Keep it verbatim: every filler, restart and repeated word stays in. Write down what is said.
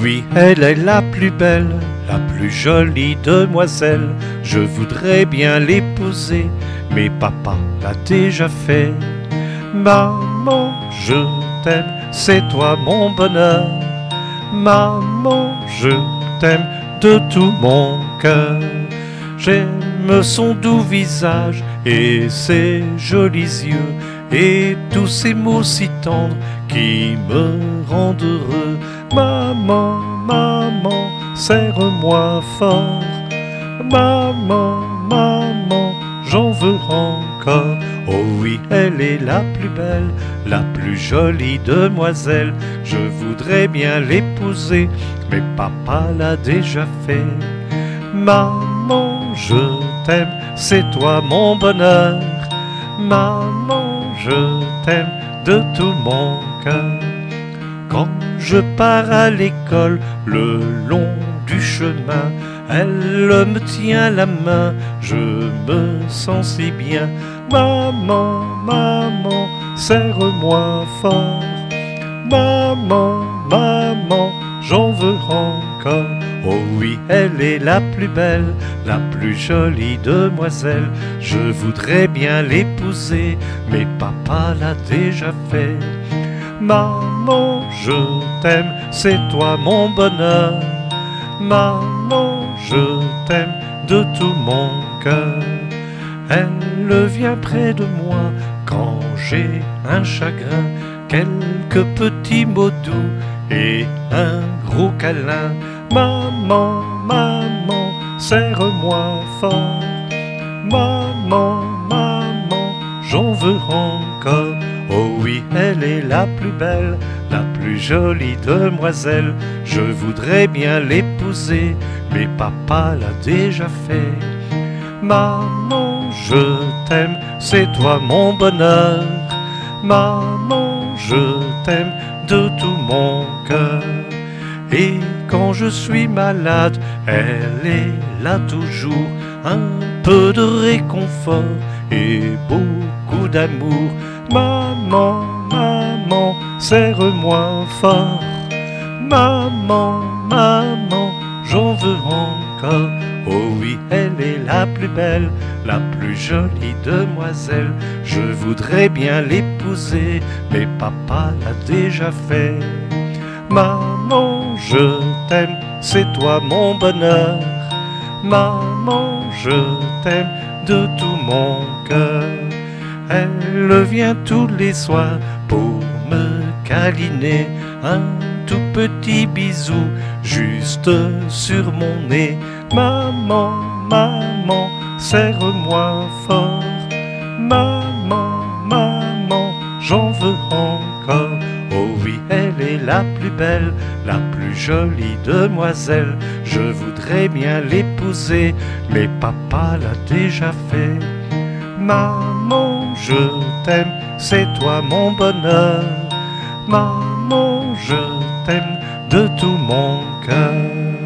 oui, elle est la plus belle, la plus jolie demoiselle. Je voudrais bien l'épouser, mais papa l'a déjà fait. Maman, je t'aime, c'est toi mon bonheur. Maman, je t'aime de tout mon cœur. J'aime son doux visage et ses jolis yeux, et tous ces mots si tendres qui me rendent heureux. Maman, maman, serre-moi fort. Maman, maman, j'en veux encore. Oh oui, elle est la plus belle, la plus jolie demoiselle. Je voudrais bien l'épouser, mais papa l'a déjà fait. Maman, je t'aime, c'est toi mon bonheur. Maman, je t'aime de tout mon cœur. Quand je pars à l'école, le long du chemin, elle me tient la main, je me sens si bien. Maman, maman, serre-moi fort. Maman, maman, j'en veux encore. Oh oui, elle est la plus belle, la plus jolie demoiselle. Je voudrais bien l'épouser, mais papa l'a déjà fait. Maman, je t'aime, c'est toi mon bonheur. Maman, je t'aime de tout mon cœur. Elle vient près de moi quand j'ai un chagrin, quelques petits mots doux et un gros câlin. Maman, maman, serre-moi fort. Maman, maman, j'en veux encore. Oh oui, elle est la plus belle, la plus jolie demoiselle. Je voudrais bien l'épouser, mais papa l'a déjà fait. Maman, je t'aime, c'est toi mon bonheur. Maman, je t'aime de tout mon cœur. Et quand je suis malade, elle est là toujours. Un peu de réconfort et beaucoup d'amour. Maman, maman, serre-moi fort. Maman, maman, j'en veux encore. Oh oui, elle est la plus belle, la plus jolie demoiselle. Je voudrais bien l'épouser, mais papa l'a déjà fait. Maman, je t'aime, c'est toi mon bonheur. Maman, je t'aime de tout mon cœur. Elle vient tous les soirs pour me câliner, un tout petit bisou juste sur mon nez. Maman, maman, serre-moi fort. Maman, maman, j'en veux encore. Oh oui, elle est la plus belle, la plus jolie demoiselle. Je voudrais bien l'épouser, mais papa l'a déjà fait. Maman, je t'aime, c'est toi mon bonheur. Maman, je t'aime de tout mon cœur.